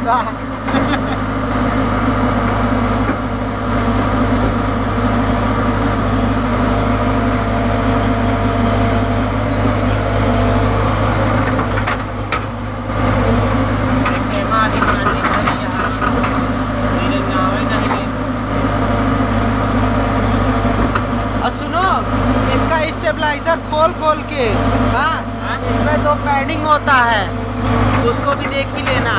Stabiliser खोल के, हाँ इसमें 2 पैडिंग होता है, उसको भी देख ही लेना।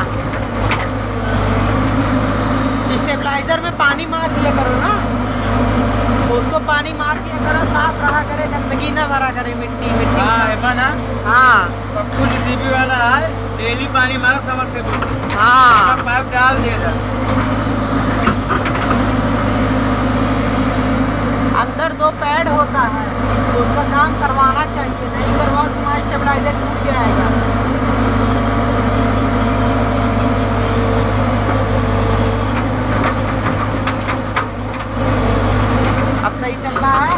स्टेबलाइजर में पानी मार दिया करो ना, उसको पानी मार दिया करो, साफ रहा करे, गंदगी ना भरा करे, मिट्टी। हाँ पप्पू जीसीबी वाला है, डेली पानी मारो समझ से, हाँ पाइप डाल देगा। अंदर 2 पैड होता है, तो उसका काम करवाना चाहिए, नहीं करवाओ तुम्हारा स्टेबलाइजर टूट जाएगा। अब सही चल रहा है,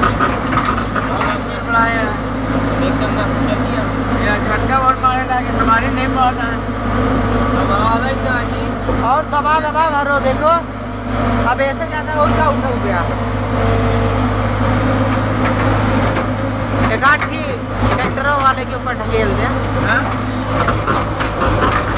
एकदम झटका बहुत मारेगा, हमारे नहीं पहुँचा है। और दबा भरो, देखो अब ऐसे ज़्यादा उल्टा हो गया। एक आठ ही ट्रैक्टरों वाले के ऊपर ढकेल दें।